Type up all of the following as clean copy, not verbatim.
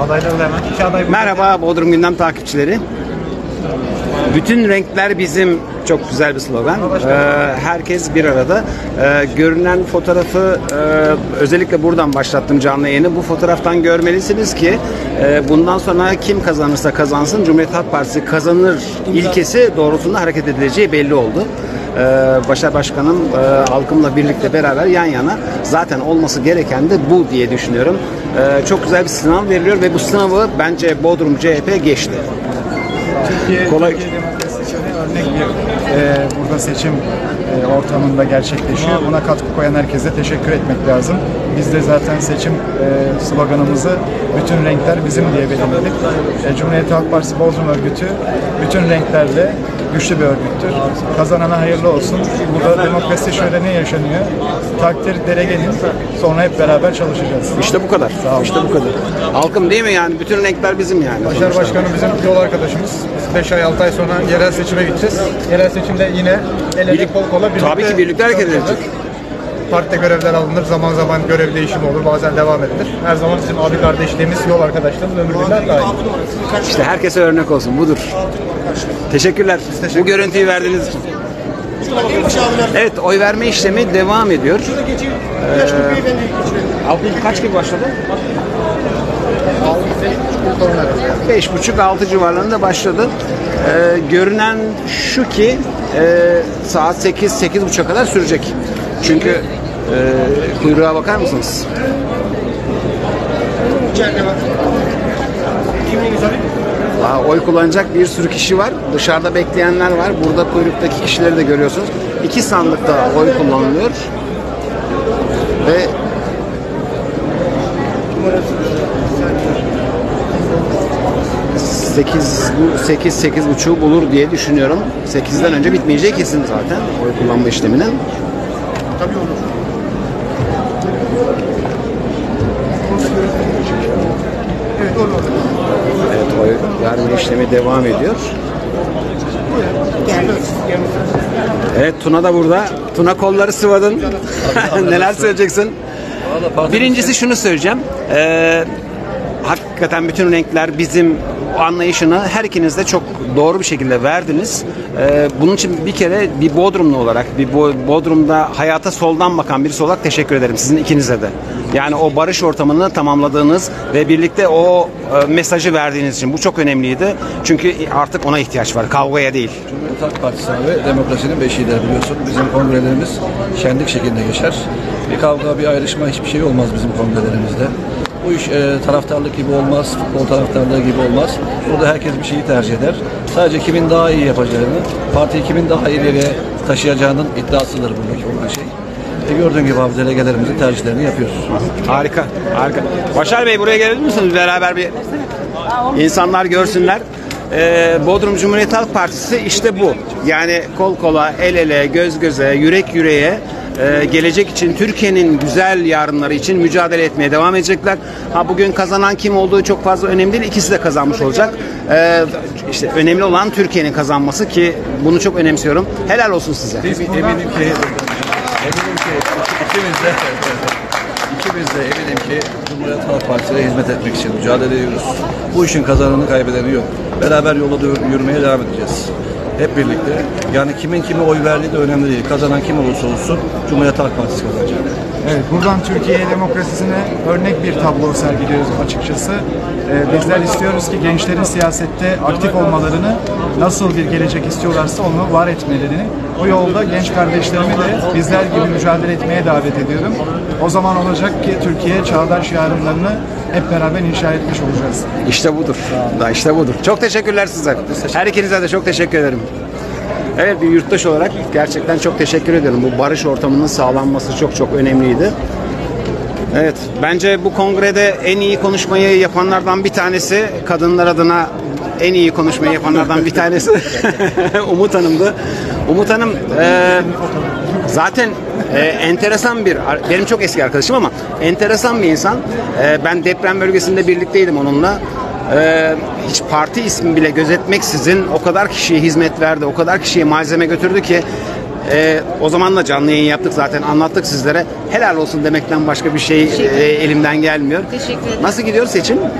Adayları da hemen. İki aday. Merhaba Bodrum Gündem takipçileri. Bütün renkler bizim, çok güzel bir slogan. Herkes bir arada. Görünen fotoğrafı özellikle buradan başlattım canlı yayını. Bu fotoğraftan görmelisiniz ki bundan sonra kim kazanırsa kazansın Cumhuriyet Halk Partisi kazanır ilkesi doğrultusunda hareket edileceği belli oldu. Başar Başkanım halkımla birlikte beraber yan yana, zaten olması gereken de bu diye düşünüyorum. Çok güzel bir sınav veriliyor ve bu sınavı bence Bodrum CHP geçti. Türkiye demokrasi için örnek bir burada seçim ortamında gerçekleşiyor. Buna katkı koyan herkese teşekkür etmek lazım. Biz de zaten seçim sloganımızı bütün renkler bizim diye belirledik. Cumhuriyet Halk Partisi Bodrum örgütü bütün renklerle güçlü bir örgüttür. Kazanana hayırlı olsun. Burada demokrasi şöyle ne yaşanıyor? Takdir delegenin, sonra hep beraber çalışacağız. İşte bu kadar. İşte bu kadar. Halkım değil mi yani? Bütün renkler bizim yani. Başar Başkanım bizim yol arkadaşımız. 5 ay 6 ay sonra yerel seçime gideceğiz. Yerel seçimde yine el ele kol kola birlikte. Tabii ki birlikte hareket edecek. Partide görevler alınır, zaman zaman görev değişimi olur, bazen devam edilir. Her zaman bizim abi kardeşliğimiz, yol arkadaşlığımız ömür billah daim. İşte herkese örnek olsun. Budur. Teşekkürler. Bu görüntüyü verdiğiniz için. Evet, oy verme işlemi devam ediyor. Kaç gibi başladı? 5.30-6 civarlarında başladı. Görünen şu ki saat 8-8.30'a kadar sürecek. Çünkü kuyruğa bakar mısınız? Oy kullanacak bir sürü kişi var. Dışarıda bekleyenler var. Burada kuyruktaki kişileri de görüyorsunuz. 2 sandıkta oy kullanılıyor. Ve sekiz buçuğu bulur diye düşünüyorum. 8'den önce bitmeyeceği kesin zaten oy kullanma işleminin. Tabii olur. Evet, olur. Evet, oy verme işlemi devam ediyor. Evet, Tuna da burada. Tuna, kolları sıvadın. Neler söyleyeceksin? Birincisi şunu söyleyeceğim. Hakikaten bütün renkler bizim anlayışını her ikiniz de çok doğru bir şekilde verdiniz. Bunun için bir kere bir Bodrumlu olarak, bir Bodrum'da hayata soldan bakan birisi olarak teşekkür ederim sizin ikinize de. Yani o barış ortamını tamamladığınız ve birlikte o mesajı verdiğiniz için bu çok önemliydi. Çünkü artık ona ihtiyaç var, kavgaya değil. Cumhuriyet Halk Partisi ve demokrasinin beşiğidir biliyorsun. Bizim kongrelerimiz şenlik şeklinde geçer. Bir kavga, bir ayrışma, hiçbir şey olmaz bizim kongrelerimizde. Bu iş taraftarlık gibi olmaz, futbol taraftarlığı gibi olmaz. Burada herkes bir şeyi tercih eder. Sadece kimin daha iyi yapacağını, partiyi kimin daha ileriye taşıyacağının iddiasıdır buradaki olan şey. Gördüğün gibi abi delegelerimizin tercihlerini yapıyoruz. Harika, harika. Başar Bey, buraya gelebilir misiniz? Beraber bir insanlar görsünler. Bodrum Cumhuriyet Halk Partisi işte bu. Yani kol kola, el ele, göz göze, yürek yüreğe gelecek için, Türkiye'nin güzel yarınları için mücadele etmeye devam edecekler. Bugün kazanan kim olduğu çok fazla önemli değil. İkisi de kazanmış olacak. İşte önemli olan Türkiye'nin kazanması ki bunu çok önemsiyorum. Helal olsun size. Eminim ki ikimiz de eminim ki Cumhuriyet Halk Partisi'ne hizmet etmek için mücadele ediyoruz. Bu işin kazananı kaybedeni yok. Beraber yola yürümeye devam edeceğiz. Hep birlikte. Yani kimin kime oy verdiği de önemli değil. Kazanan kim olursa olsun Cumhuriyet Halk Partisi kazanacak. Evet, buradan Türkiye demokrasisine örnek bir tablo sergiliyoruz açıkçası. Bizler istiyoruz ki gençlerin siyasette aktif olmalarını, nasıl bir gelecek istiyorlarsa onu var etmelerini, o yolda genç kardeşlerimi de bizler gibi mücadele etmeye davet ediyorum. O zaman olacak ki Türkiye çağdaş yarınlarını hep beraber inşa etmiş olacağız. İşte budur. İşte budur. Çok teşekkürler size. Her ikinize de çok teşekkür ederim. Evet, bir yurttaş olarak gerçekten çok teşekkür ediyorum. Bu barış ortamının sağlanması çok çok önemliydi. Evet, bence bu kongrede en iyi konuşmayı yapanlardan bir tanesi, kadınlar adına en iyi konuşmayı yapanlardan bir tanesi Umut Hanım'dı. Umut Hanım zaten enteresan benim çok eski arkadaşım ama enteresan bir insan. Ben deprem bölgesinde birlikteydim onunla. Hiç parti ismi bile gözetmeksizin o kadar kişiye hizmet verdi, o kadar kişiye malzeme götürdü ki o zaman da canlı yayın yaptık zaten, anlattık sizlere. Helal olsun demekten başka bir şey elimden gelmiyor. Teşekkür ederim. Nasıl gidiyor seçim?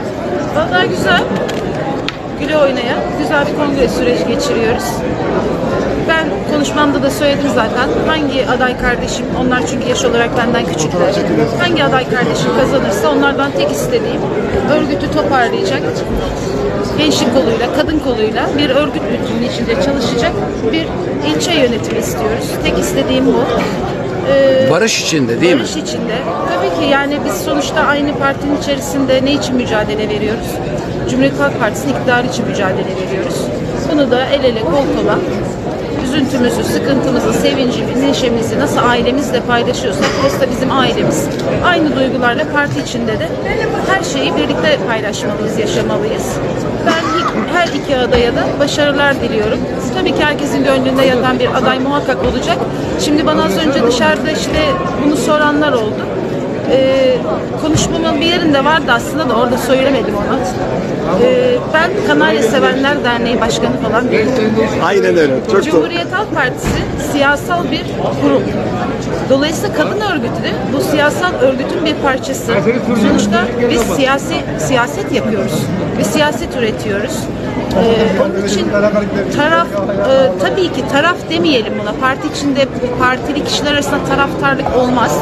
Vallahi güzel. Güle oynaya güzel bir kongre süreci geçiriyoruz. Ben konuşmamda da söyledim zaten. Hangi aday kardeşim, onlar çünkü yaş olarak benden küçükler. Hangi aday kardeşim kazanırsa onlardan tek istediğim örgütü toparlayacak, gençlik koluyla, kadın koluyla bir örgüt bütünlüğü içinde çalışacak bir ilçe yönetimi istiyoruz. Tek istediğim bu. Barış içinde değil mi? Barış içinde. Tabii ki yani biz sonuçta aynı partinin içerisinde ne için mücadele veriyoruz? Cumhuriyet Halk Partisi'nin iktidarı için mücadele veriyoruz. Bunu da el ele kol kola üzüntümüzü, sıkıntımızı, sevincimizi, neşemizi nasıl ailemizle paylaşıyorsak burası da bizim ailemiz. Aynı duygularla parti içinde de her şeyi birlikte paylaşmalıyız, yaşamalıyız. Ben her iki adaya da başarılar diliyorum. Tabii ki herkesin gönlünde yatan bir aday muhakkak olacak. Şimdi bana az önce dışarıda işte bunu soranlar oldu. Konuşmamın bir yerinde vardı aslında da orada söylemedim onu. Ben Kanarya Sevenler Derneği Başkanı falan değilim. Aynen öyle. Çok doğru. Cumhuriyet Halk Partisi siyasal bir kurum. Dolayısıyla kadın örgütü de bu siyasal örgütün bir parçası. Sonuçta biz siyaset yapıyoruz ve siyaset üretiyoruz. Onun için taraf, tabii ki taraf demeyelim buna. Parti içinde partili kişiler arasında taraftarlık olmaz.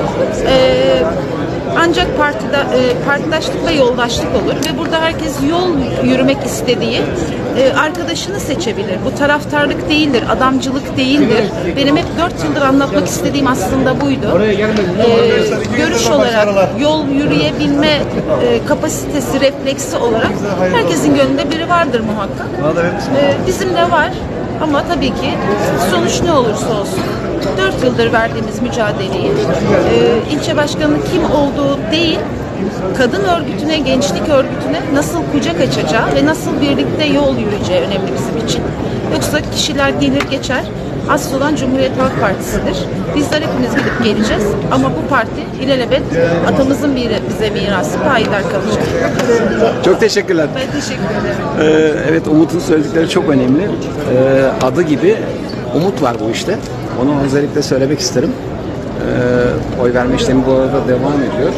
Ancak partidaşlık ve yoldaşlık olur ve burada herkes yol yürümek istediği arkadaşını seçebilir. Bu taraftarlık değildir, adamcılık değildir. Benim hep 4 yıldır anlatmak istediğim aslında buydu. Görüş olarak, yol yürüyebilme kapasitesi, refleksi olarak herkesin gönlünde biri vardır muhakkak. Bizim de var. Ama tabii ki sonuç ne olursa olsun 4 yıldır verdiğimiz mücadeleyi ilçe başkanının kim olduğu değil, kadın örgütüne, gençlik örgütüne nasıl kucak açacağı ve nasıl birlikte yol yürüyeceği önemli bizim için. Yoksa kişiler gelir geçer, asıl olan Cumhuriyet Halk Partisi'dir. Bizler hepimiz gidip geleceğiz ama bu parti ilelebet atamızın bize mirası payidar kalacak. Çok teşekkürler. Ben teşekkür ederim. Evet, Umut'un söyledikleri çok önemli. Adı gibi umut var bu işte. Onu özellikle söylemek isterim. Oy verme işlemi bu arada devam ediyor.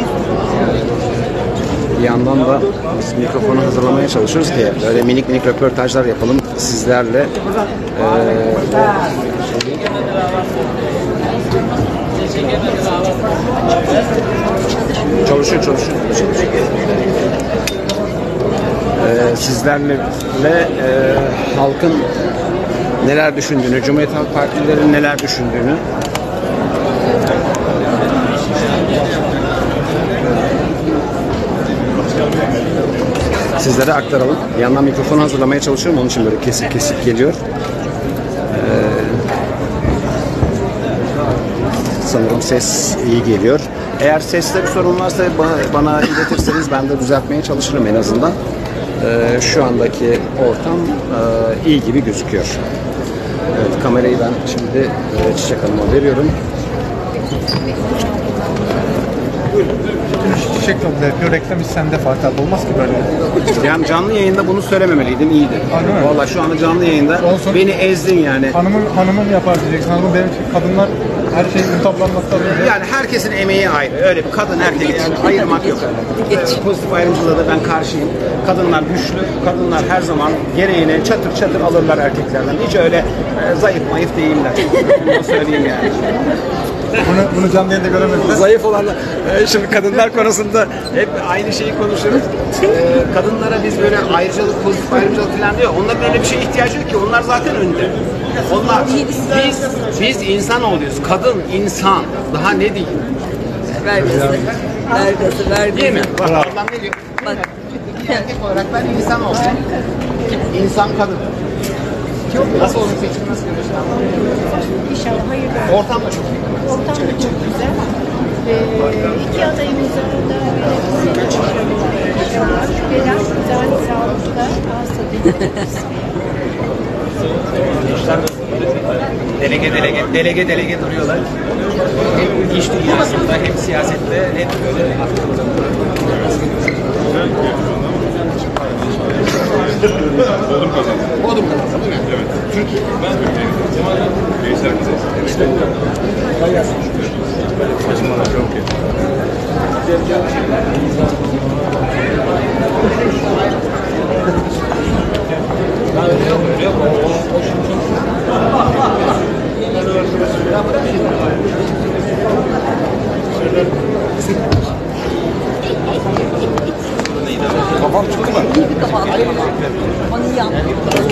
Bir yandan da biz mikrofonu hazırlamaya çalışıyoruz ki böyle minik minik röportajlar yapalım sizlerle. Çalışıyor. Sizlerle halkın neler düşündüğünü, Cumhuriyet Halk Partilerinin neler düşündüğünü sizlere aktaralım. Bir yandan mikrofonu hazırlamaya çalışıyorum. Onun için böyle kesik geliyor. Sanırım ses iyi geliyor. Eğer seste bir sorun varsa bana iletirseniz ben de düzeltmeye çalışırım en azından. Şu andaki ortam iyi gibi gözüküyor. Evet, kamerayı ben şimdi Çiçek Hanım'a veriyorum. Çiçek yolda yapıyor. Reklam hiç sende Fatih abi. Olmaz ki böyle. Yani canlı yayında bunu söylememeliydim, iyiydi. Vallahi şu anda canlı yayında beni ezdin yani. Hanımın yapar diyeceksin. Hanımın benim için kadınlar her şeyin mutablanmakta böyle. Yani herkesin emeği ayrı. Öyle bir kadın erkek yani ayırmak yok. Pozitif ayrımcılığa da ben karşıyım. Kadınlar güçlü. Kadınlar her zaman gereğini çatır alırlar erkeklerden. Hiç öyle zayıf değiller. Bunu söyleyeyim yani. Bunu canlı yayında göremediler. Zayıf olanlar. Şimdi kadınlar konusunda hep aynı şeyi konuşuyoruz. Kadınlara biz böyle ayrıcalık, pozitif ayrımcılık falan diyor. Onların öyle bir şeye ihtiyacı yok ki. Onlar zaten önde. Onlar biz insan oluyoruz. Kadın, insan. Daha ne diyeyim? Vergisi. Değil mi? Bak Allah ne diyor? Bak. Erkek olarak ben insan olsun. İnsan kadın. Nasıl olur seçim, nasıl görüyorsun? İnşallah hayırlı. Ortam da çok iyi. Ortam da çok güzel. İki adayımız da İnşallah. Biraz güzel, sağlıklı, ağız Delege duruyorlar. Hem iş dünyasında hem siyasette hem böyle Bodrum kazandı değil mi? Evet. Türkiye. Ben Türkiye'yim. Veysel bize. İşte çok iyi. Kafam çıktı mı? İyi bir kafa attı ama. Onu iyi anladım.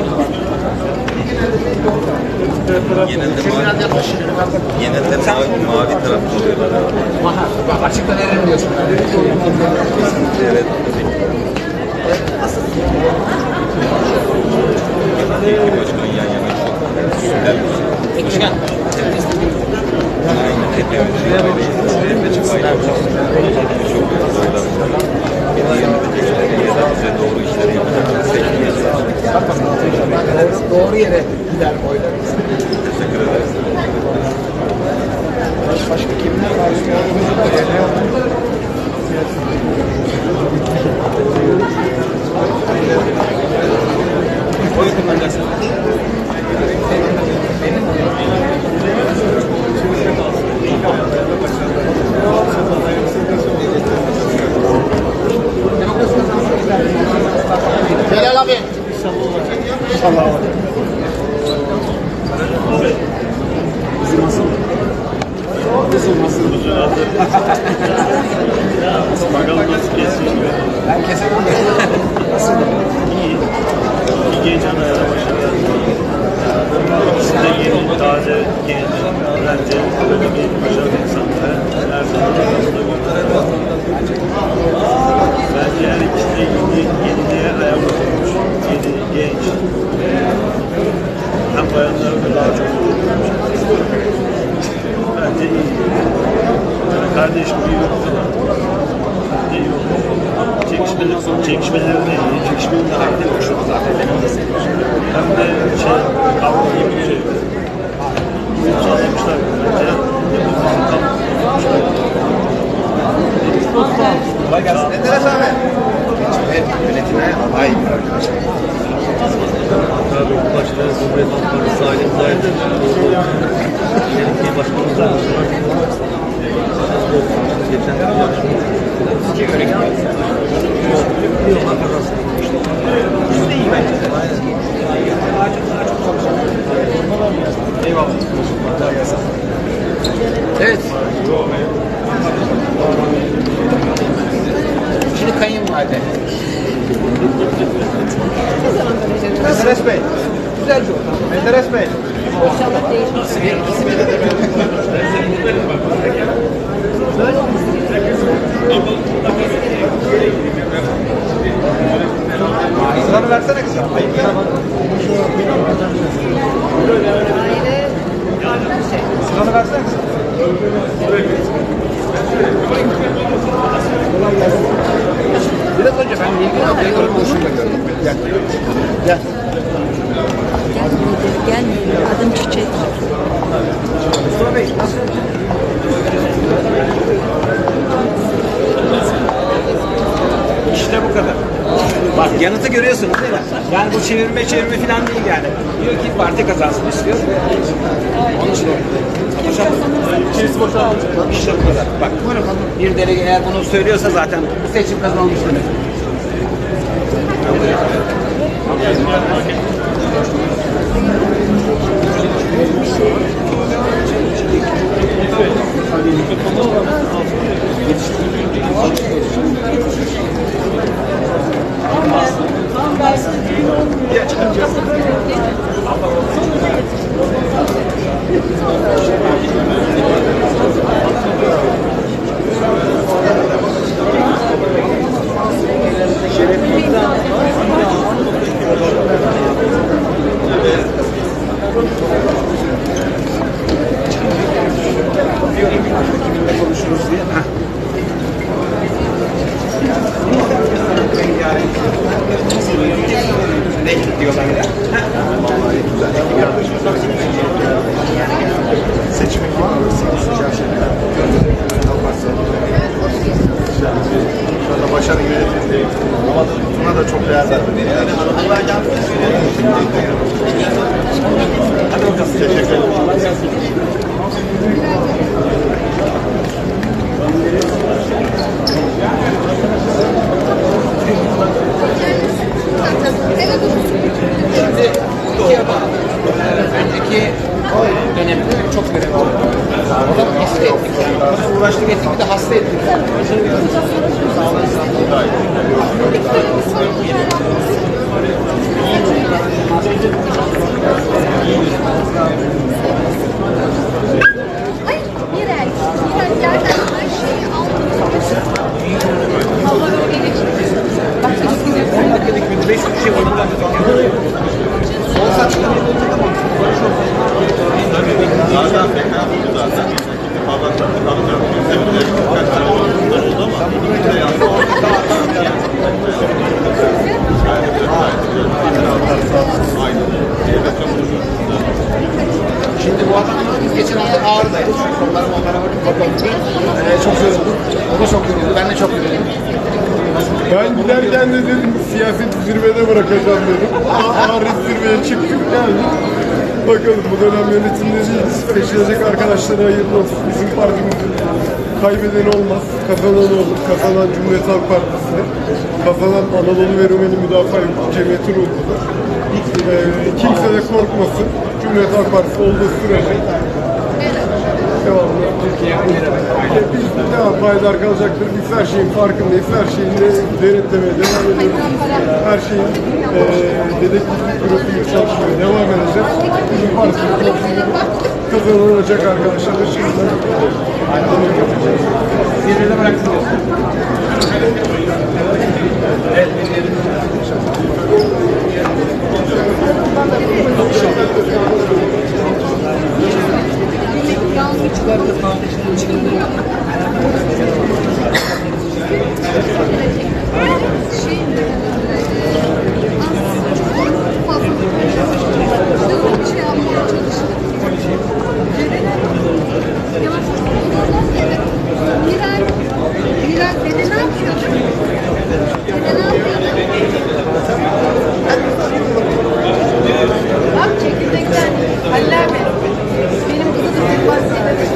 Genelde mavi tarafta oluyorlar. Açıkta verelim diyorsun. Evet. İki başkan yan yana çok güzel. Aynen. Hepimiz böyle çok bize doğru işleri yapacak. Doğru yere gider oylarımız. Teşekkür ederiz. Başka kimler var? Oy kullanacaksın. Celal abi. İnşallah. Bakalım nasıl kesiyor. Ben kesemem. İyi. İyi heyecanla başladı. İkisi de yeni, taze, genç. Bence böyle bir başarılı insanlara her zaman arasında görüyorlar. Bence her ikisi de yeniliğe ayak uymuş. Yeni, genç. Hem bayanların da daha çok bence iyi. Yani kardeş gibi yürütüyorlar. İyi oldu. Çekişmeleri de iyi. Çekişmeleri de hareket hoşuma zaten. Hem de kavga gibi bir şey. Sağlamışlar bence. Kolay gelsin. Enteres abi. Evet, yönetime aday arkadaşlar. Tabii bu başta Cumhuriyet Halk Partisi ailemiz ayrıdır. Belediye başkanımız ayrıdır. Geçen Eyvallah. Evet. Şimdi kayınvalide. Menderes Bey. Güzel bir ortam. Menderes Bey. İnşallah değişmez. Sıranı versene kızım. Sıranı versene kızım. Biraz önce ben ilgili noktayı görüp hoşuma gördüm. Gel. Gel. Gelmiyor. Adım Çiçek. Mustafa Bey, nasıl? İşte bu kadar. Bak yanıtı görüyorsunuz değil mi? Yani bu çevirme falan değil yani. Diyor ki parti kazansın istiyor. Onun için İçerisi boşaltı. İşte bu kadar. Bak bir delege eğer bunu söylüyorsa zaten Bu seçim kazanılmış demek. Konuşuruz diye. ne diyorlar ya? Seçimi kim alırsa sıcak şekilde. İnşallah başarı gelir. Ama buna da çok değer verdim. Hadi bakalım. Teşekkür ederim. Şimdi iki yapalım. Önceki dönemde çok görev aldım. Oradan hasta ettik. Nasıl uğraştık ettik bir de hasta ettik. Şimdi bu adam biz geçen hafta Ağrı'daydık. Onlara bakalım. Çok yorulduk. O da çok yoruldu. Ben de çok yoruldum. Ben giderken de dedim siyaseti zirvede bırakacağım dedim. Ağrı zirveye çıktık geldik. Bakalım bu dönem yönetimdeyiz. Seçilecek arkadaşlara hayırlı olsun. Bizim partimizin kaybeden olmaz. Kazanan olur. Kazanan Cumhuriyet Halk Partisi'dir. Kazanan Anadolu ve Rumeli Müdafaa Cemiyeti ruhudur. Kimse de korkmasın. Cumhuriyet Halk Partisi olduğu sürece devamlı Türkiye biz devam payidar kalacaktır. Biz her şeyin farkındayız. Her şeyin de denetlemeye devam ediyoruz. Her şeyin dedektiflik bürokratik çalışmaya devam edeceğiz. Bizim partimiz kazanılacak arkadaşlar. Şimdiden Zirvede bıraktım. Bak çekirdekten Haller Bey. Benim kızı da tek bahsediyor.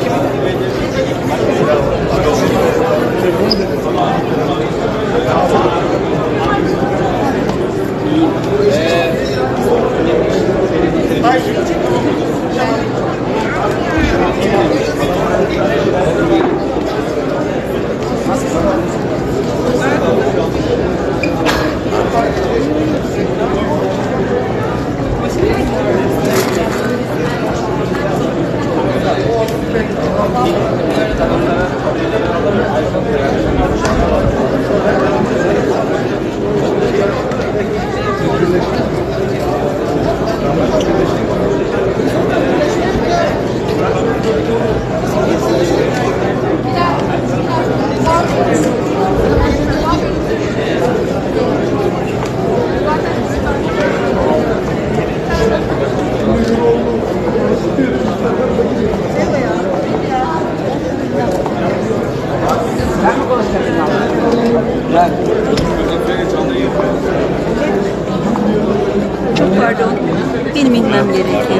Çok pardon. Benim inmem gerekiyor.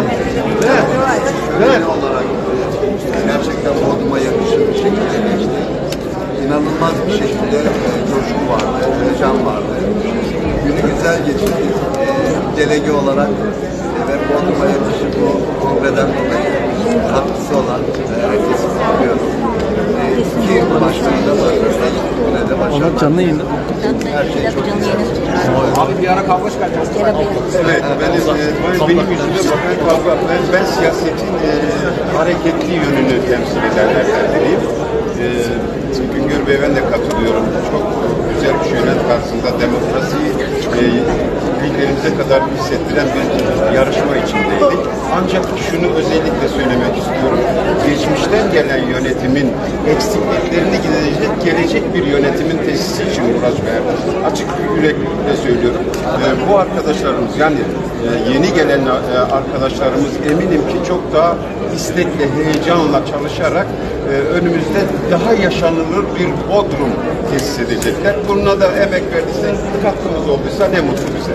Genel olarak gerçekten Bodrum'a yakışır bir şekilde geçti. İnanılmaz bir şekilde coşku vardı, heyecan vardı. Günü güzel geçirdik. Delege olarak ve Bodrum'a yakışır bu kongreden dolayı katkısı olan herkesi kutluyorum. Ki başkanı da başarılar, yine de başarılar. Her şey çok güzel. Abi bir ara kavga çıkartacağız. Evet, benim yüzümde bakan kavga. Ben siyasetin hareketli yönünü temsil edenlerden biriyim. Güngör Bey, ben de katılıyorum. Çok güzel bir yönet karşısında demokrasiyi ilklerimize kadar hissettiren bir yarışma içindeydik. Ancak şunu özellikle söylemek istiyorum. Geçmişten gelen yönetimin eksikliklerini giderecek, gelecek bir yönetimin tesisi için uğraş verdim. Açık yüreklilikle söylüyorum. Bu arkadaşlarımız, yani yeni gelen arkadaşlarımız eminim ki çok daha istekle, heyecanla çalışarak önümüzde daha yaşanılır bir Bodrum tesis edecekler. Bununla da emek verdiyse, katkımız olduysa ne mutlu bize.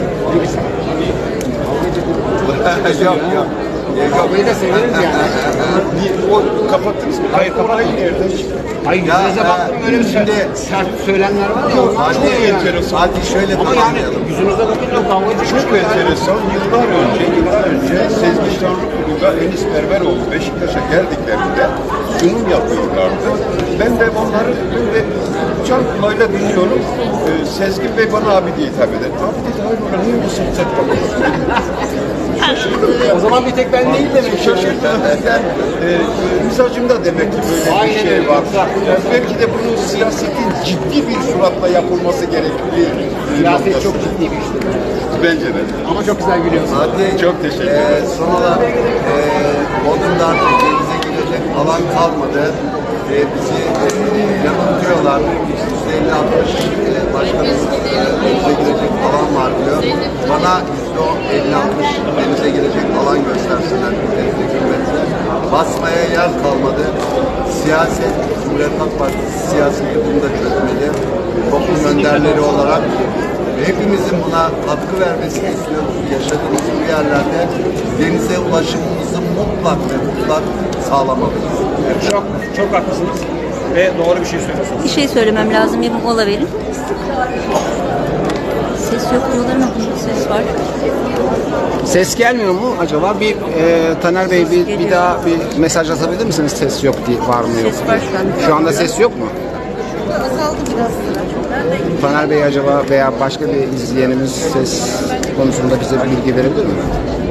Yok. Kavgayı da severiz yani. O kapattınız mı? Hayır, kapatmadım. Hayır, yüzünüze baktım, öyle bir sert söylemler var ya. Çok enteresan. Hadi şöyle Ama yani yüzünüze bakınca kavgacı Çok enteresan. Yıllar önce Sezgin Tanrıkulu'da Enis Berberoğlu Beşiktaş'a geldiklerinde sunum yapıyorlardı. Ben de onları böyle can kulağıyla dinliyorum. Sezgin Bey bana abi diye hitap eder. Abi dedi, hayır niye bu sırtsak O zaman bir tek ben değil demek. Şaşırtan derken mizacımda demek ki böyle Aynen bir şey öyle. var. Belki de bunun siyasetin ciddi bir suratla yapılması gerekli. Siyaset çok ciddi bir iştir. Bence de. Ama çok güzel gülüyorsun. Hadi Çok teşekkür ederim. son olarak Bodrum'da artık denize girecek alan kalmadı. Bizi yanıltıyorlar. %50-60 başkanımız denize girecek alan var diyor. Bana %50-60 denize girecek alan göstersinler denize girmekte. Basmaya yer kalmadı. Siyaset, Cumhuriyet Halk Partisi siyaseti bunu da çözmeli. Toplum önderleri olarak hepimizin buna katkı vermesini istiyoruz. Yaşadığımız bu yerlerde denize ulaşımımızı mutlak ve mutlak sağlamalıyız. Çok haklısınız ve doğru bir şey söylüyorsunuz. Bir şey söylemem lazım. Bir mola verin. Ses yok diyorlar ama ses var. Ses gelmiyor mu acaba? Bir Taner Bey bir daha bir mesaj atabilir misiniz? Ses yok diye, var mı yok? Ses var şu an. Şu anda ses yok mu? Azaldı biraz. Taner Bey acaba veya başka bir izleyenimiz ses konusunda bize bir bilgi verebilir mi?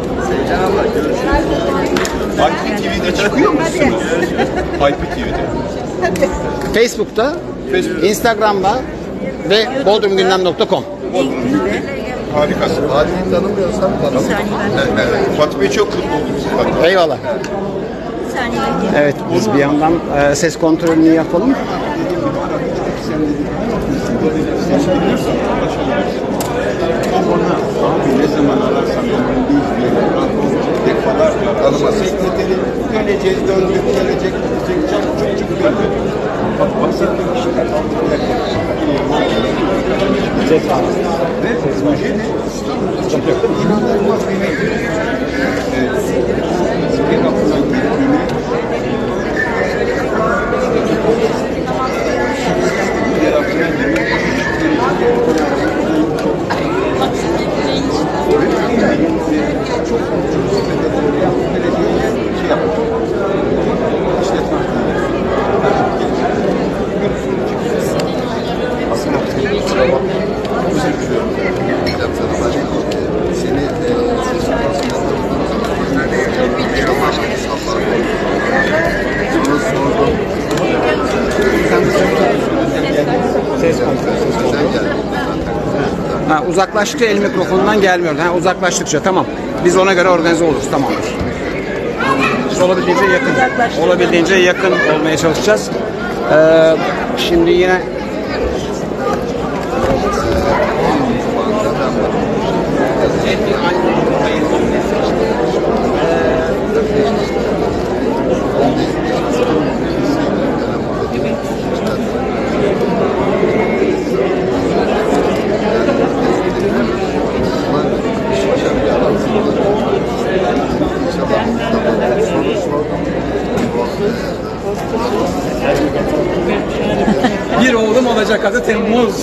Hype TV'de çıkıyor musunuz? Hype TV'de. Facebook'ta, Instagram'da ve bodrumgündem.com. Harikasın. Fatih'i tanımıyorsam tanımam. Fatih Bey çok mutlu oldum. Eyvallah. Evet, biz bir yandan ses kontrolünü yapalım. Ne zaman ararsan defalarca tanıması döneceğiz, döndük, gelecek, gidecek, çok döndük. Bahsettiğim kişiler ve proje ne? İnanılmaz bir bir kapıdan girdiğini Ha, uzaklaştıkça el mikrofonundan gelmiyor. Ha, uzaklaştıkça tamam. Biz ona göre organize oluruz. Tamamdır. Biz olabildiğince yakın olmaya çalışacağız. Şimdi yine Bir oğlum olacak adı Temmuz.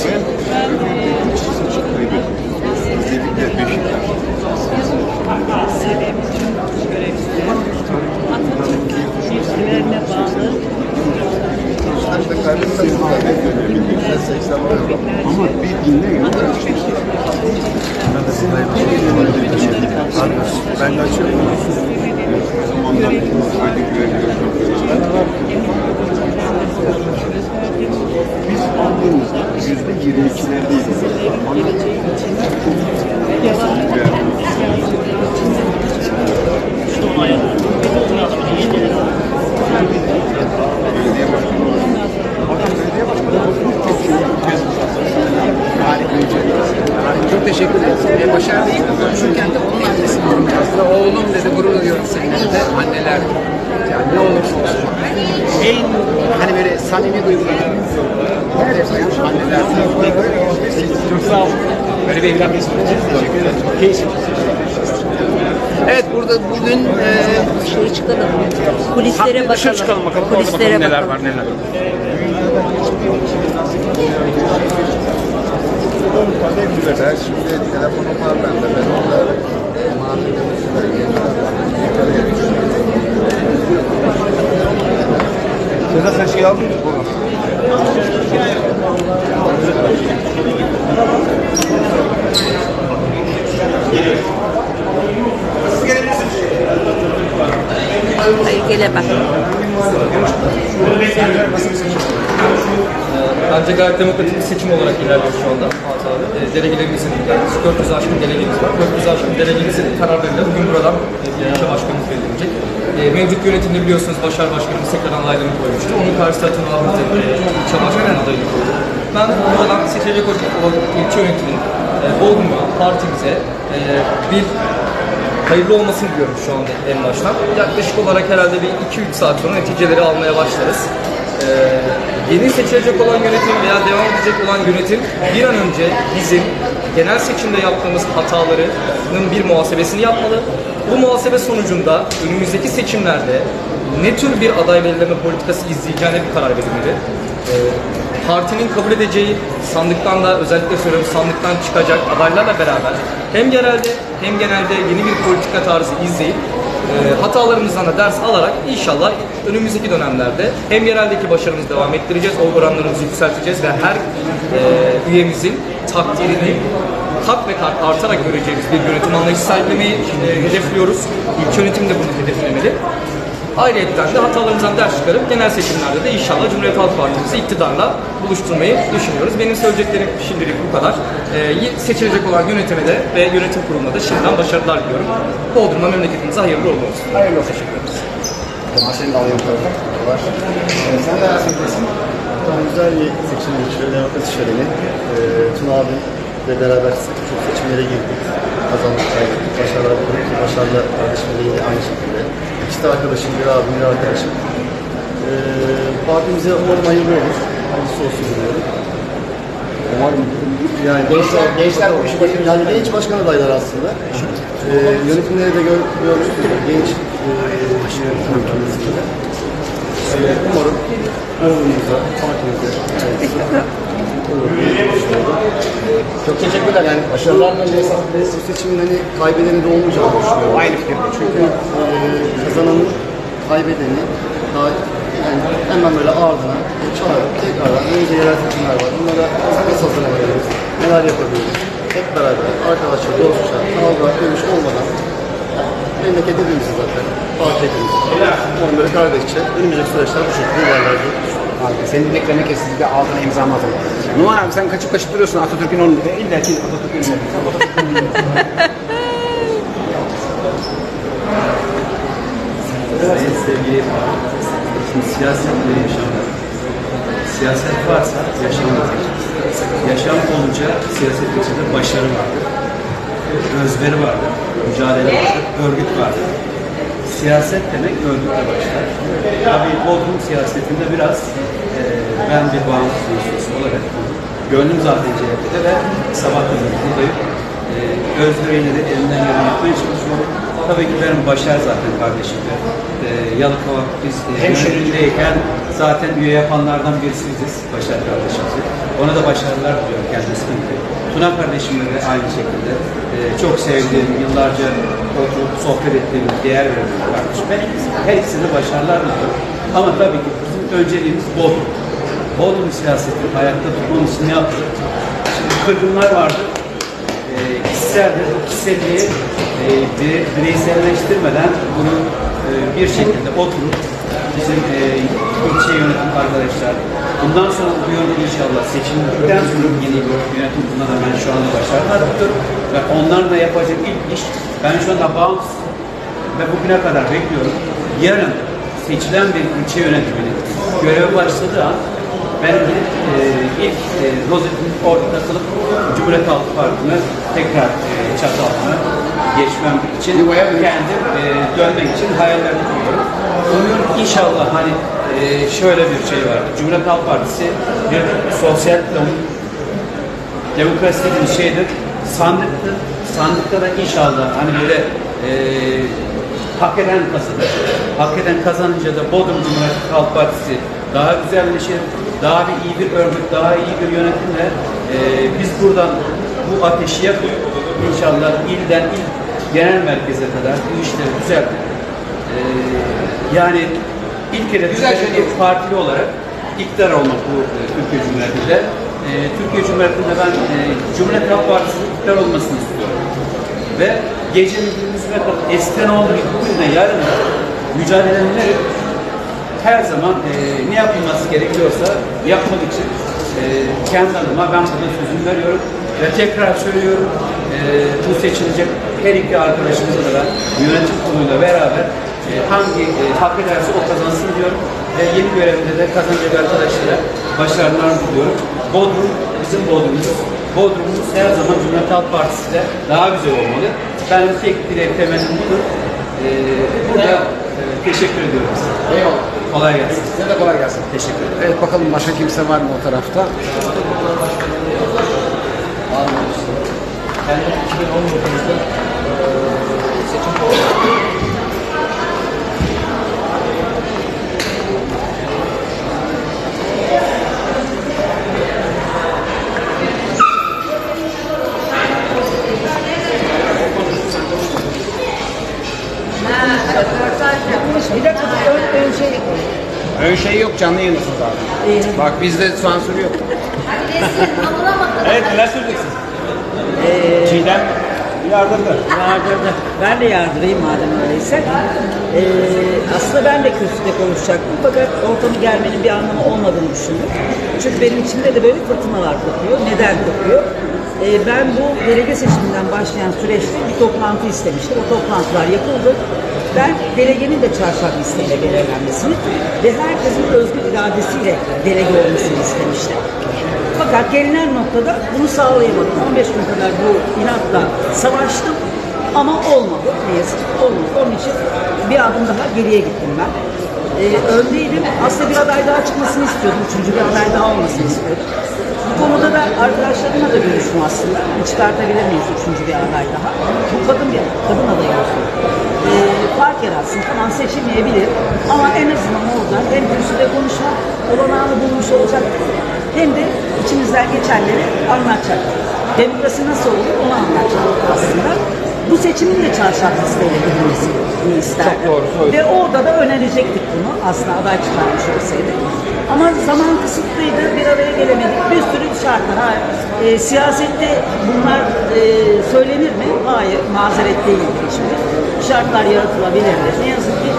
ama bir dinleyin. Ben de açıyorum. Biz aldığımızda %22'lerdeyiz. çok teşekkür ederim. Başarılıyım. Konuşurken de onun annesini yazdı. Oğlum dedi, gurur duyuyorum seninle de. Anneler yani ne olursa olsun. En hani böyle samimi duygular. Anneler. Çok sağ olun. Böyle bir evlat besliyoruz. Teşekkür ederim. Keyifli. Evet, burada bugün Şeye çıkalım. Kulislere Dışarı çıkalım bakalım. Orada Kulislere bakalım neler bakalım. var neler. Ben şimdi telefonum var bende. Ben orada Sedat sen şey aldın mı? Siz Federal Demokratik bir seçim olarak ilerliyor şu anda. Delegelerimizin, yani 400 aşkın delegemiz var. 400 aşkın delegemizin kararlarıyla bugün buradan ilçe başkanımız belirlenecek. Mevcut yönetimde biliyorsunuz Başar Başkanımız tekrardan adaylarını koymuştu. Onun karşısında Atın abimiz de ilçe başkanı adayını koydu. Ben buradan seçilecek olan ilçe yönetiminin Bodrum'a, partimize bir hayırlı olmasını diliyorum şu anda en baştan. Yaklaşık olarak herhalde bir 2-3 saat sonra neticeleri almaya başlarız. Yeni seçilecek olan yönetim veya devam edecek olan yönetim bir an önce bizim genel seçimde yaptığımız hatalarının bir muhasebesini yapmalı. Bu muhasebe sonucunda önümüzdeki seçimlerde ne tür bir aday belirleme politikası izleyeceğine bir karar verilmeli. Partinin kabul edeceği sandıktan da özellikle söylüyorum sandıktan çıkacak adaylarla beraber hem yerelde hem genelde yeni bir politika tarzı izleyip hatalarımızdan da ders alarak inşallah önümüzdeki dönemlerde hem yereldeki başarımızı devam ettireceğiz, oy oranlarımızı yükselteceğiz ve her üyemizin takdirini kat ve kat artarak göreceğimiz bir yönetim anlayışı sergilemeyi hedefliyoruz. İlk yönetim de bunu hedeflemeli. Ayrıca de hatalarımızdan ders çıkarıp genel seçimlerde de inşallah Cumhuriyet Halk Partimizi iktidarla buluşturmayı düşünüyoruz. Benim söyleyeceklerim şimdilik bu kadar. Seçilecek olan yönetime de ve yönetim kuruluna da şimdiden başarılar diliyorum. Bodrum'da memleketimize hayırlı uğurlu olsun. Hayırlı olsun. Teşekkür ederiz. Seni de alayım. Sen de seçimdesin. Tam güzel bir seçim geçiyor. Demokrasi şöleni. Tuna abimle beraber çok seçimlere girdik. Kazandık, kaybettik. Başarılar bulduk. Başarılar kardeşimle yine aynı şekilde. İşte arkadaşım, bir abim, bir arkadaşım. Partimize umarım hayırlı olur. Hayırlısı olsun diliyorum. Umarım. Yani gençler bu işi bakın. Yani genç başkan adayları aslında. Yönetimleri de görmüştük. Genç yönetimimizde. Umarım oğlumuza, partimize olur. Çok teşekkürler. Yani başarılarla bu seçimin hani kaybedeni de olmayacağını düşünüyorum. Aynı fikir. Çünkü kazananın kaybedeni daha yani hemen böyle ardına çağırıp tekrardan önce yerel seçimler var. Bunlara nasıl hazırlanabiliriz? Neler yapabiliriz? Hep beraber arkadaşlar, dostlar, kavga, dövüş olmadan memleket hepimiz zaten. Parti hepimiz. Onları kardeşçe önümüzdeki süreçler bu şekilde ilerleyecek. Senin dileklerine kesinlikle altına imza atın. Numan abi sen kaçıp kaçıp duruyorsun Atatürk'ün onu dedi. İlla ki Atatürk'ün onu Evet, sevgili şimdi siyaset ve yaşam var. Siyaset varsa yaşam var. Yaşam olunca siyaset içinde başarı vardır. Özveri vardır. Mücadele vardır. Örgüt vardır. Siyaset demek örgütle başlar. Tabii Bodrum siyasetinde biraz ben bir bağımsız uluslararası olarak gönlüm zaten CHP'de ve sabahtan beri buradayım. Özveriyle de elimden geleni yapmaya çalışıyorum. Tabii ki benim Başar zaten kardeşimdi. Yalıkova biz hemşerindeyken zaten üye yapanlardan birisiyiz Başar kardeşimizi. Ona da başarılar diliyorum kendisine. Tuna kardeşimle de aynı şekilde çok sevdiğim, yıllarca oturup sohbet ettiğim, değer verdiğim kardeşim. Ben her ikisine başarılar diliyorum. Ama tabii ki bizim önceliğimiz Bodrum. Bodrum siyasetini ayakta tutmamız için ne yaptık? Şimdi kırgınlar vardı. Kişiseldir. Bu kişiselliği bireyselleştirmeden bunu bir şekilde oturup bizim ilçe yönetim arkadaşlar bundan sonra bu yönetim inşallah seçildikten sonra yeni bir yönetim bundan hemen şu anda başarılar diliyorum ve onlarla yapacak ilk iş ben şu anda bağımsız ve bugüne kadar bekliyorum. Yarın seçilen bir ilçe yönetiminin göreve başladığı an ben ilk rozetin orada takılıp Cumhuriyet Halk Partisi'ne tekrar çatı altına geçmem için kendim dönmek için hayallerimi kuruyorum. Umuyorum inşallah hani şöyle bir şey var. Cumhuriyet Halk Partisi bir sosyal demokrasi bir şeydir. Sandıktır. Sandıkta da inşallah hani böyle hak eden kazanır. Hak eden kazanınca da Bodrum Cumhuriyet Halk Partisi daha güzelleşir. Daha iyi bir örgüt, daha iyi bir yönetimle biz buradan bu ateşi yakıp inşallah ilden genel merkeze kadar bu işleri düzeltip yani ilk kere bir partili olarak iktidar olmak bu Türkiye Cumhuriyeti'nde. Türkiye Cumhuriyeti'nde ben Cumhuriyet Halk Partisi'nin iktidar olmasını istiyorum. Ve gecenin gündüzüne kadar eskiden olduğu gibi bugüne yarın da mücadeleleri her zaman ne yapılması gerekiyorsa yapmak için kendi adıma ben burada sözümü veriyorum ve tekrar söylüyorum. Bu seçilecek her iki arkadaşımızla da ben yönetim kuruluyla beraber hangi hak ederse o kazansın diyorum ve yeni görevinde de kazanacak arkadaşlara başarılar diliyorum. Bodrum bizim Bodrum'umuz. Bodrum'umuz her zaman Cumhuriyet Halk Partisi de daha güzel olmalı. Ben de tek dilek temennim budur. Burada teşekkür ediyorum size. Eyvallah. Kolay gelsin. Size de kolay gelsin. Teşekkür ederim. Evet, bakalım başka kimse var mı o tarafta? Ben 2019'da seçim Bir dakika, ön şey Ön şey yok, canlı yayındasınız abi. Bak bizde sansür yok. Evet, neler söyleyeceksiniz? Çiğdem yardırdı. Yardırdı. Ben de yardırayım madem öyleyse. Aslında ben de kürsüde konuşacaktım fakat ortamı gelmenin bir anlamı olmadığını düşündüm. Çünkü benim içimde de böyle fırtınalar kopuyor. Neden kopuyor? Ben bu delege seçiminden başlayan süreçte bir toplantı istemiştim. O toplantılar yapıldı. Ben delegenin de çarşaf listeyle belirlenmesini ve herkesin özgür iradesiyle delege olmasını istemiştim. Fakat gelinen noktada bunu sağlayamadım. 15 gün kadar bu inatla savaştım ama olmadı. Ne yazık ki olmadı. Onun için bir adım daha geriye gittim ben. Öndeydim. Aslında bir aday daha çıkmasını istiyordum. Üçüncü bir aday daha olmasını istiyordum. Bu konuda da arkadaşlarımla da görüştüm aslında. Çıkartabilir miyiz üçüncü bir aday daha? Bu kadın aday olsun. Fark yaratsın. Tamam, seçilmeyebilir. Ama en azından orada hem kürsüde konuşma olanağını bulmuş olacak hem de içimizden geçenleri anlatacak. Demokrasi nasıl olur onu anlatacak aslında. Bu seçimin de çarşaf listeyle gidilmesini isterdim. Ve orada da önerecektik bunu aslında aday çıkarmış olsaydı. Ama zaman kısıtlıydı, bir araya gelemedik. Bir sürü şartlar. Hayır. Siyasette bunlar söylenir mi? Hayır, mazeret değil şimdi. Şartlar yaratılabilir. Ne yazık ki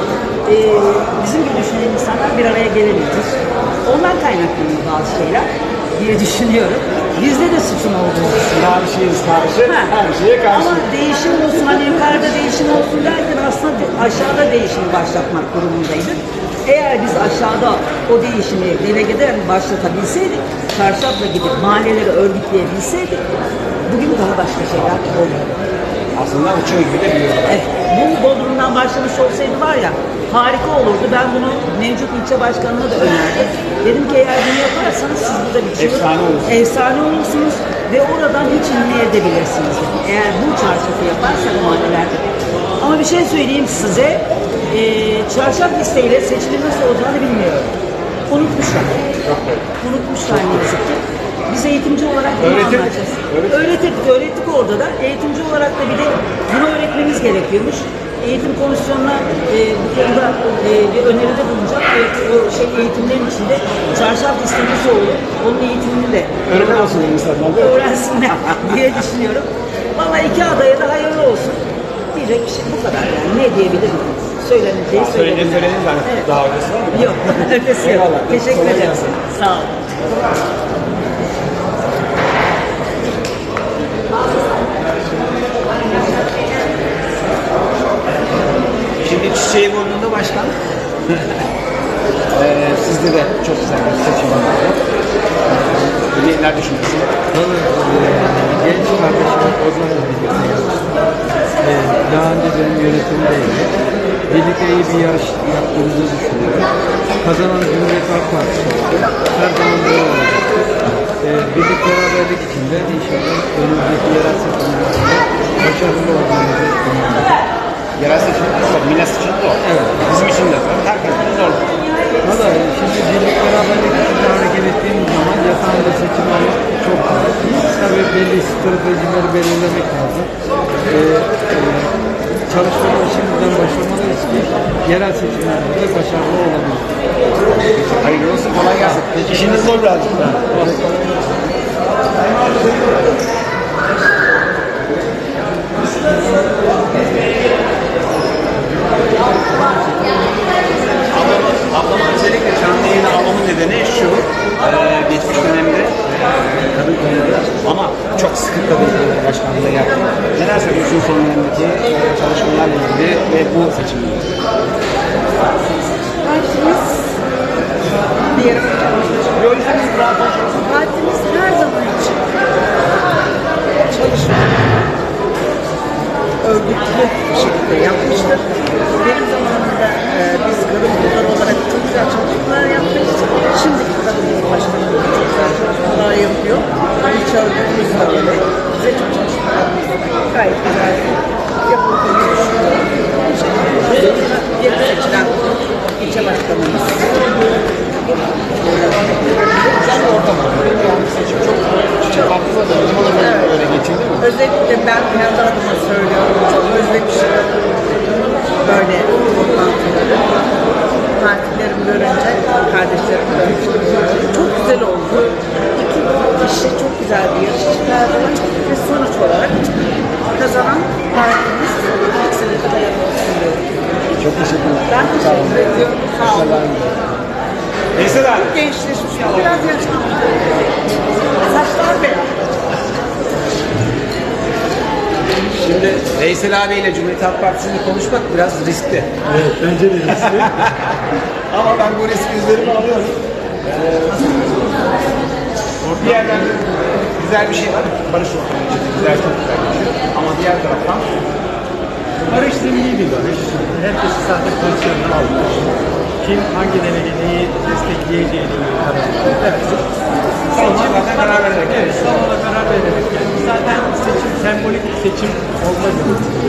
bizim gibi düşünen insanlar bir araya gelemeyecek. Ondan kaynaklanıyor bazı şeyler diye düşünüyorum. Bizde de suçun olduğunu düşünüyorum. Karşıyız, her şeye karşı. Ama değişim olsun, hani yukarıda değişim olsun derken aslında aşağıda değişimi başlatmak durumundaydık. Eğer biz aşağıda o değişimi delegeden başlatabilseydik, çarşafla gidip mahalleleri örgütleyebilseydik, bugün daha başka şeyler olurdu. Aslında uçuyor gibi de biliyorum. Evet, bu Bodrum'dan başlamış olsaydı var ya, harika olurdu. Ben bunu mevcut ilçe başkanına da önerdim. Dedim ki eğer bunu yaparsanız siz burada bir şey efsane olursunuz ve oradan hiç inme edebilirsiniz. Eğer bu çarşafı yaparsak mahallelerde. Ama bir şey söyleyeyim size, çarşaf listeyle seçimin nasıl olacağını bilmiyorum. Unutmuşlar. Unutmuşlar ne yazık ki. Biz eğitimci olarak bunu anlatacağız. Öğrettik orada da. Eğitimci olarak da bir de bunu öğretmemiz gerekiyormuş. Eğitim komisyonuna bu konuda bir öneride bulunacak. O eğitimlerin içinde çarşaf listesi olur. Onun eğitimini de öğrensinler diye düşünüyorum. Valla iki adaya da hayırlı olsun. Diyecek bir şey bu kadar yani. Ne diyebilirim? Söyleneceği söylenir. Söylediniz zaten. Evet. Daha ötesi var mı? Yok. Ötesi yok. Teşekkür ederim. Sağ olun. Şimdi çiçeği burnunda başkan. Sizde de çok güzel bir seçim oldu. Neler düşünüyorsunuz? Genç kardeşim Ozan'la birlikte yaptık. Daha önce benim yönetimdeydi. Birlikte iyi bir yarış yaptığımızı düşünüyorum. Kazanan Cumhuriyet Halk Partisi oldu. Her zaman böyle olacaktır. Birlik beraberlik içinde inşallah önümüzdeki yerel seçimlerde başarılı olacağımızı düşünüyorum. Yerel seçimler zor, Milas için zor. Evet. Bizim için de zor, herkes için zor. Valla şimdi birlik beraberlik içinde hareket ettiğimiz zaman yatağında seçim almak çok kolay. Tabii belli stratejileri belirlemek lazım. Çalışmalar şimdiden başlamalıyız ki yerel seçimlerde de başarılı olabilir. Hayırlı olsun, kolay gelsin. İşiniz zor birazcık daha. Ablamın özellikle canlı yayını almamın nedeni şu, geçmiş dönemde Sıkıntı Belediye Başkanlığı'nda yaptım. Neler söylüyorsun son dönemdeki çalışmalarla ilgili ve bu seçimle ilgili? Partimiz partimiz her zaman için çalışma örgütlü bir şekilde yapmıştır. Benim zamanımda biz kadın kolları olarak çok güzel çalışmalar yaptık. Şimdiki kadın başkanı çok güzel çalışmalar yapıyor. İlçe örgütümüz de öyle. Bize çok çalışmalarımız gayet güzel yapıldığını düşünüyorum. Yeni seçilen ilçe başkanımız. Özellikle ben kendi adıma söylüyorum. Çok özlemişim böyle toplantıları. Partilerimi görünce, kardeşlerimi görmüştüm. Çok güzel oldu. İki kişi çok güzel bir yarış çıkardılar. Ve sonuç olarak kazanan partimiz ilk sene kadar yapılsın diyorum. Çok teşekkürler. Ben teşekkür ediyorum. Sağ olun. Veysel abi. Gençleşmiş. Biraz yaşlanmış. Saçlar beyaz. Şimdi Veysel abiyle Cumhuriyet Halk Partisi'ni konuşmak biraz riskli. Evet, bence de riskli. Ama ben bu riski üzerime alıyorum. Bir yerden güzel bir şey var. Barış ortamı içinde güzel, çok güzel bir şey. Ama diğer taraftan Barış zemini bir barış. Herkesi zaten pozisyonuna almış. Kim hangi delegeyi destekleyeceğini karar verdi. zaten karar vererek. Evet, zamana karar vererek geldi. Zaten seçim, sembolik bir seçim olmadı.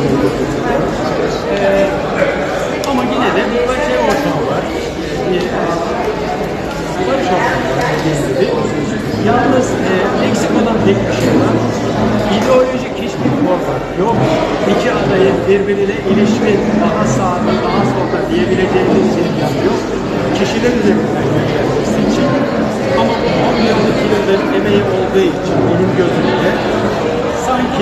Ama yine de bir şey ortamı var. Bir barış ortamı var dediğim gibi. Yalnız eksik olan tek bir şey var. İdeolojik hiçbir format yok. İki adayın birbirine ilişkin daha sağda, daha solda diyebileceğimiz bir yan yok. Kişiler üzerinden görülen bir seçim. Ama bu 10 yıllık yılların emeği olduğu için benim gözümde sanki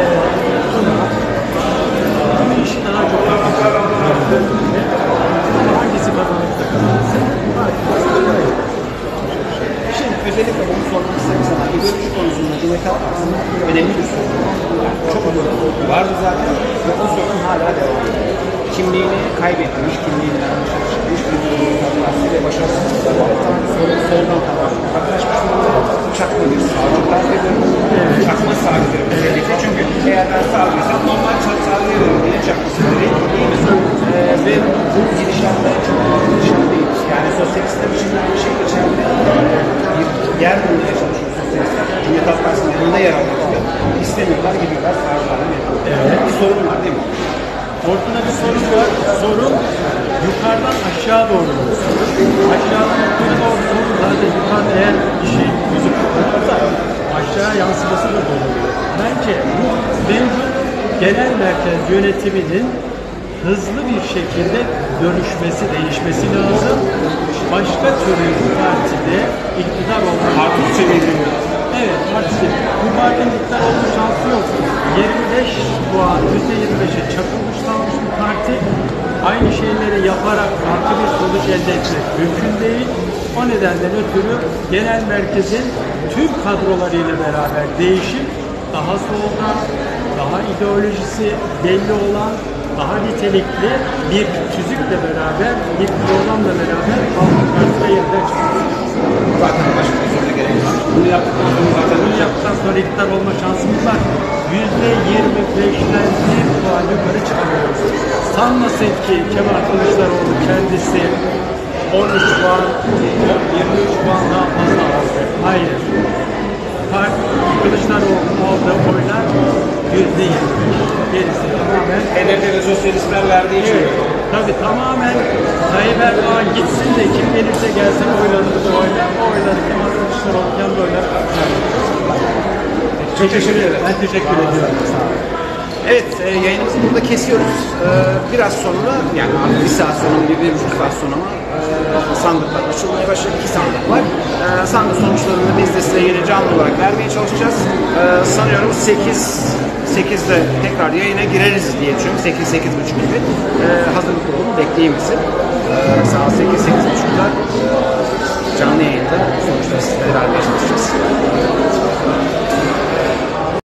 bu işi daha çok yapacak. Ama hangisi kazanırsa kazanırsa Şimdi özellikle bunu sormak istedim sana. İdeoloji konusunda Cumhuriyet Halk Partisi'nin önemli bir sorunu var. Yani çok önemli bir sorun vardı zaten ve o sorun hala devam ediyor. Kimliğini kaybetmiş, kimliğinden dışarı çıkmış bir Cumhuriyet Halk Partisi ve başarısız soldan uzaklaşmış durumda. Çakma bir sağcı tarif ediyorum. Çakma sağcıları özellikle. Çünkü eğer ben sağcıysam normal sağcıya veririm diye çakması değil mi? Ve bu gidişatta çok gidişat değil. Yani sosyalistler için bir şey geçerli. Bir yer bulmaya çalışıyor sosyalistler. Cumhuriyet Halk Partisi'nin yanında yer almak istiyor. İstemiyorlar, gidiyorlar sağcılarla veriyorlar. Evet. Bir sorun var değil mi? Ortada bir sorun var. Sorun yukarıdan aşağı doğru bir sorun. Aşağıdan yukarı doğru sorun zaten yukarıda eğer bir şey gözüküyorsa aşağı yansıması da doğru. Bence bu mevcut genel merkez yönetiminin hızlı bir şekilde dönüşmesi, değişmesi lazım. Başka türlü bu partide iktidar olmak parti seviyeli. Evet, partisi. Bu partinin iktidar olma şansı yok. 25 puan, %25'e çakılmış kalmış bir parti. Aynı şeyleri yaparak farklı bir sonuç elde etmek mümkün değil. O nedenden ötürü genel merkezin tüm kadrolarıyla beraber değişim, daha solda, daha ideolojisi belli olan, daha nitelikli bir tüzükle beraber, bir programla beraber Halk Partisi'ne yeniden çıkıyor. Zaten başka bir soruna gerek yok. Bunu yaptıktan sonra zaten bunu yaptıktan sonra iktidar olma şansımız var. %25'den bir puan yukarı çıkıyoruz. Sanmasın ki Kemal Kılıçdaroğlu kendisi 13 puan, 23 puan daha fazla aldı. Hayır. Kılıçdaroğlu'nun aldığı oylar %25. Gerisi tamamen HDP ve sosyalistler verdiği için. Evet. Tabii tamamen Tayyip Erdoğan gitsin de kim gelirse gelsin oylarımızı oylar. O oyları Kemal Kılıçdaroğlu kendi oyları Çok teşekkür ederim. Ben teşekkür ediyorum. Sağ olun. Evet, yayınımızı burada kesiyoruz. Biraz sonra, yani artık bir saat sonra, bir buçuk saat sonra sandıklar açılmaya başladı. 2 sandık var. Sandık sonuçlarını biz de size yine canlı olarak vermeye çalışacağız. Sanıyorum 8'de tekrar yayına gireriz diye düşünüyorum. 8-8.30 gibi. Hazırlıklı olun, bekleyin bizi. Saat 8-8.30'da canlı yayında sonuçları sizlere vermeye çalışacağız.